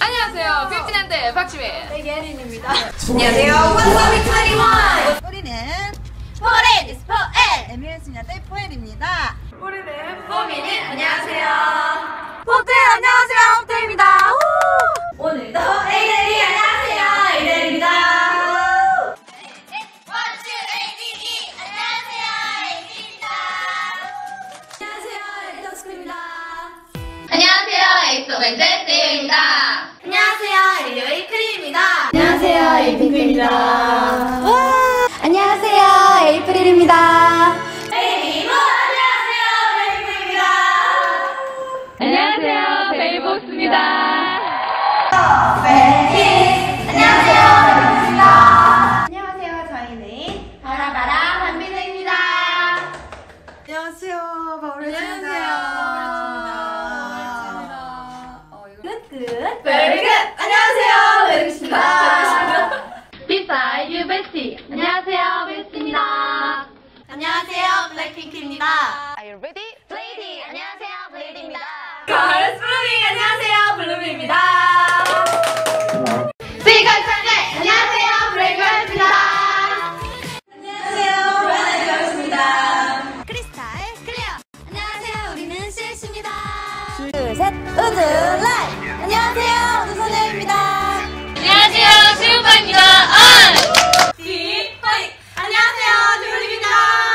안녕하세요. 15년대 박지민 백예린입니다. 안녕하세요. 원서비 21. 우리는 포레 is 포엘. MBS년대 포엘입니다. 우리는 포미닛. 안녕하세요. 포텔 안녕하세요. 호텔입니다. 오늘도 에이데리 안녕하세요. 에이데리입니다. 안녕하세요. 에이스밴드 네이입니다. 안녕하세요. 에이오이 크림입니다. 안녕하세요. 에이핑크입니다. 안녕하세요. 에이프릴입니다. 베이비모 안녕하세요. 베이비입니다. 안녕하세요. 베이보스입니다. 안녕하세요. 저희는 바라바라 반비네입니다. 안녕하세요. 바울입니다. 끝. Very good. 안녕하세요. 베리입니다. 비사이 유베시. 안녕하세요. 베리입니다. 안녕하세요. 블랙핑크입니다. Are you ready? 블레이디. 안녕하세요. 블레이디입니다. 걸스 블루밍 안녕하세요. 블루밍입니다. 시간상대. 안녕하세요. 브레이커입니다. 안녕하세요. 브라이커입니다. 크리스탈 클리어. 안녕하세요. 우리는 CS입니다. 둘, 셋. 우드라이. 안녕하세요. 우드소녀입니다. 안녕하세요. 수유파입니다. 안녕하세요. 듀얼입니다.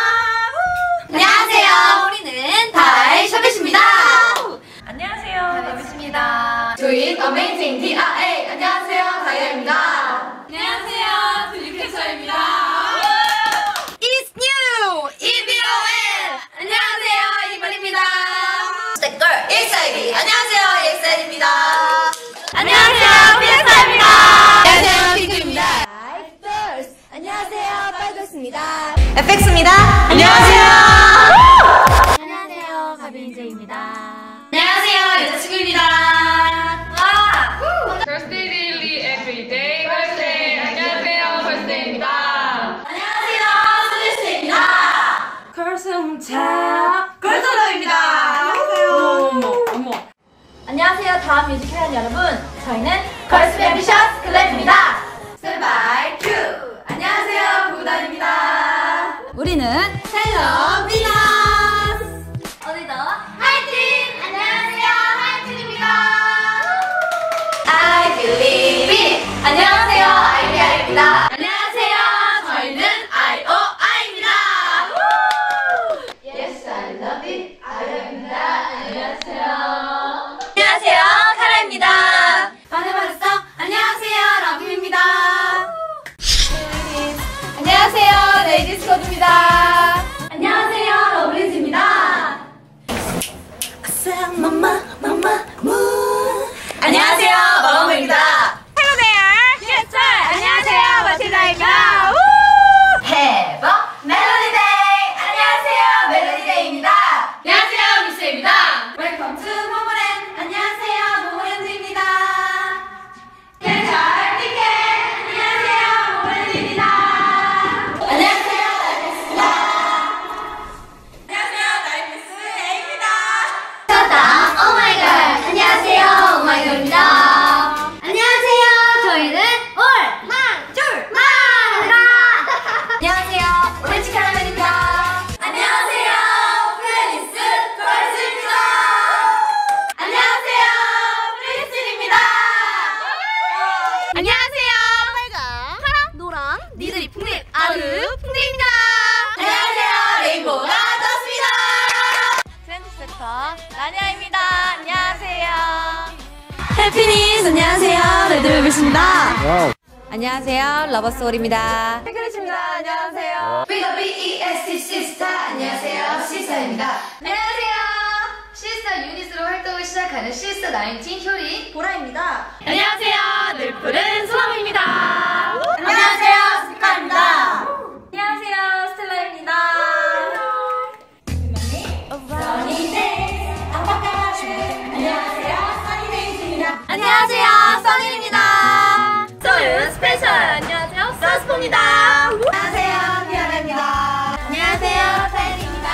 안녕하세요. 우리는 다이 샤벳입니다. 안녕하세요. 샤벳입니다. 저희 어메이징 DRA. 안녕하세요. 다이아입니다. 안녕하세요. 딜리캐서입니다. It's new. EBOL. 안녕하세요. 이발입니다. 스택걸 EXID. 안녕하세요. EXID입니다. 안녕하세요. 피에스타입니다. 안녕하세요. 핑크입니다. Girls. 안녕하세요. 빨갛습니다. FX입니다. 안녕하세요. 안녕하세요. 가빈제입니다. 안녕하세요. 여자친구입니다. Birthday daily everyday birthday. 안녕하세요. birthday입니다. 안녕하세요. 소녀시대입니다. Girls 훔차. 걸스러입니다. 어머. 안녕하세요. 다음 뮤지컬 여러분. 저희는 걸스 앰비셔스 클랩입니다. 스탠바이 큐. 안녕하세요. 구단입니다. 우리는 헬로 비너스. 오늘도 화이팅! 안녕하세요. 화이팅입니다. I believe it. 안녕하세요. IBI입니다. 안녕하세요. 저희는 IOI입니다. Yes, I love it. IOI입니다. 안녕하세요. 안녕하세요. 카라입니다. 반해버렸어? 안녕하세요. 러브입니다. 안녕하세요. 레이디스 코드입니다. 안녕하세요. 러블리즈입니다. 안녕하세요. 마마무입니다. Hello there. Yes, sir. 안녕하세요. 마틸다입니다. Have a Melody Day. 안녕하세요. 멜로디 데이입니다. 안녕하세요. 미스입니다. Welcome to 모모랜드. 안녕하세요. 모모랜드입니다. 캐럴 티켓. 안녕하세요. 모모랜드입니다. 안녕하세요. 나이피스입니다. 안녕하세요. 나이피스 A입니다. 다 오마이걸. 안녕하세요. 오마이걸입니다. 안녕하세요. 저희는 올망줄망입니다. 안녕하세요. 오렌지 카라멜입니다. 안녕하세요. 플레이리스트 걸스입니다. 안녕하세요. 플레이리스트입니다. 안녕하세요. 빨강, 파랑, 노랑, 니들이 풍립 아르 풍립입니다. 안녕하세요. 레인보우가 떴습니다. 트렌드세터 나니아입니다. 안녕하세요. 해피니스 안녕하세요. 레드벨벳입니다. 안녕하세요. 러버소울입니다. 피크리스입니다. 안녕하세요. BWEST 시스타 안녕하세요. 시스타입니다. 안녕하세요. 시스타 유닛으로 활동을 시작하는 시스타 19 효리 보라입니다. 안녕하세요. 늘푸른 소나무입니다. 안녕하세요. 스카입니다. 안녕하세요. 스텔라입니다. 안녕하세요. 써니입니다. 소윤 스페셜 안녕하세요. 서스포입니다. 안녕하세요. 피아노입니다. 안녕하세요. 사연입니다.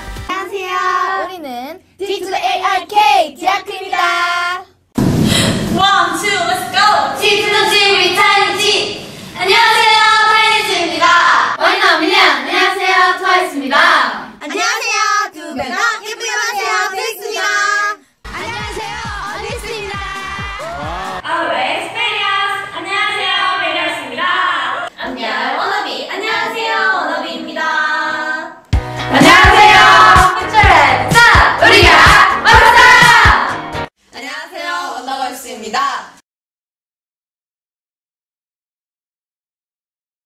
안녕하세요. 우리는 D to the ARK 디아크입니다. One, two, let's go. 치즈도 지휘